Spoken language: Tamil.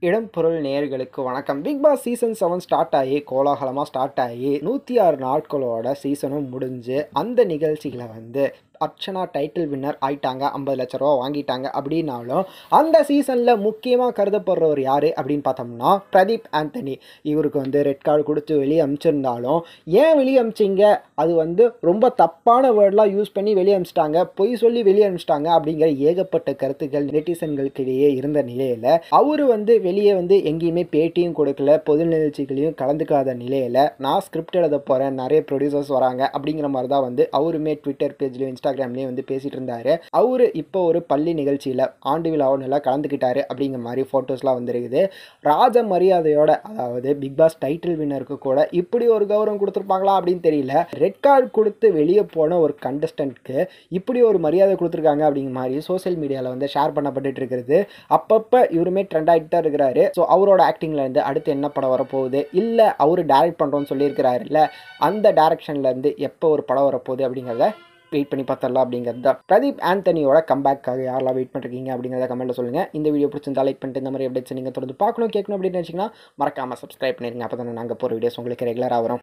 இடம் பொருள் நேயர்களுக்கு வணக்கம். பிக் பாஸ் சீசன் 7 ஸ்டார்ட் ஆகி கோலாகலமாக ஸ்டார்ட் ஆகி 106 நாட்களோட சீசனும் முடிஞ்சு அந்த நிகழ்ச்சிகளை அர்ச்சனா டைட்டில் வின்னர் ஆயிட்டாங்க. 50 லட்ச ரூபா வாங்கிட்டாங்க. அப்படின்னாலும் அந்த சீசனில் முக்கியமாக கருதப்படுறவர் யார் அப்படின்னு பார்த்தோம்னா பிரதீப் ஆண்டனி. இவருக்கு ரெட் கார்டு கொடுத்து வெளியே அனுப்பிச்சிருந்தாலும் ஏன் வெளியே அனுப்பிச்சிங்க, அது ரொம்ப தப்பான வேர்டெலாம் யூஸ் பண்ணி வெளியே அனுப்பிச்சிட்டாங்க, பொய் சொல்லி வெளியே அனுப்பிச்சிட்டாங்க அப்படிங்கிற ஏகப்பட்ட கருத்துக்கள் நெட்டிசன்களுக்கு இடையே இருந்த நிலையில் அவர் வெளியே எங்கேயுமே பேட்டியும் கொடுக்கல, பொது நிகழ்ச்சிகளையும் கலந்துக்காத நிலையில் நான் ஸ்கிரிப்ட் எழுத போகிறேன், நிறைய ப்ரொடியூசர்ஸ் வராங்க அப்படிங்கிற மாதிரி தான் அவருமே ட்விட்டர் பேஜ்லையும் இன்ஸ்டாகிராம்லேயும் பேசிகிட்டு இருந்தார். அவர் இப்போ ஒரு பள்ளி நிகழ்ச்சியில் ஆண்டு விழாவும் நல்லா கலந்துக்கிட்டாரு அப்படிங்கிற மாதிரி ஃபோட்டோஸ்லாம் வந்துருக்குது. ராஜ மரியாதையோட, அதாவது பிக் பாஸ் டைட்டில் வின்னருக்கு கூட இப்படி ஒரு கௌரவம் கொடுத்துருப்பாங்களா அப்படின்னு தெரியல. ரெட் கார்டு கொடுத்து வெளியே போன ஒரு கண்டஸ்டன்ட்க்கு இப்படி ஒரு மரியாதை கொடுத்துருக்காங்க அப்படிங்கிற மாதிரி சோசியல் மீடியாவில் ஷேர் பண்ணப்பட்டு இருக்கிறது. அப்பப்போ இவருமே ட்ரெண்ட் ஆகிட்டு தான் இருக்கிறாரு. ஸோ அவரோட ஆக்டிங்லேருந்து அடுத்து என்ன படம் வரப்போகுது, இல்லை அவர் டைரக்ட் பண்ணுறோன்னு சொல்லியிருக்கிறாருல்ல, அந்த டைரக்ஷன்லேருந்து எப்போ ஒரு படம் வரப்போகுது அப்படிங்கிறத வெயிட் பண்ணி பார்த்துடலாம் அப்படிங்கிறது தான். பிரதீப் ஆண்டனியோட கம்பேக்காக யாரெல்லாம் வெயிட் பண்ணுறீங்க அப்படிங்கிறத கமெண்ட்டில் சொல்லுங்கள். இந்த வீடியோ பிடிச்சிருந்தா லைக் பண்ணிட்டு இந்த மாதிரி அப்டேட்ஸ் நீங்கள் தொடர்ந்து பார்க்கணும் கேட்கணும் அப்படின்னு நினச்சிங்கன்னா மறக்காமல் சப்ஸ்கிரைப் பண்ணிடுங்க. அப்போ தானே நாங்கள் போகிற வீடியோஸ் உங்களுக்கு ரெகுலராக வரும்.